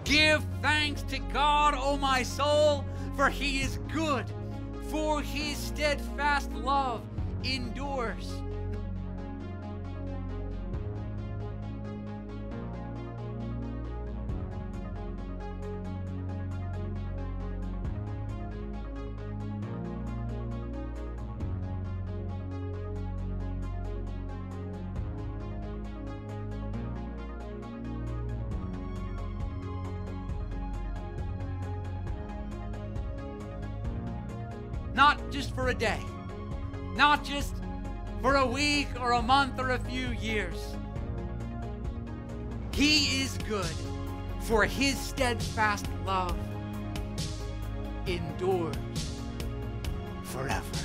Give thanks to God, O my soul, for he is good, for his steadfast love endures. Not just for a day, not just for a week or a month or a few years. He is good, for his steadfast love endures forever.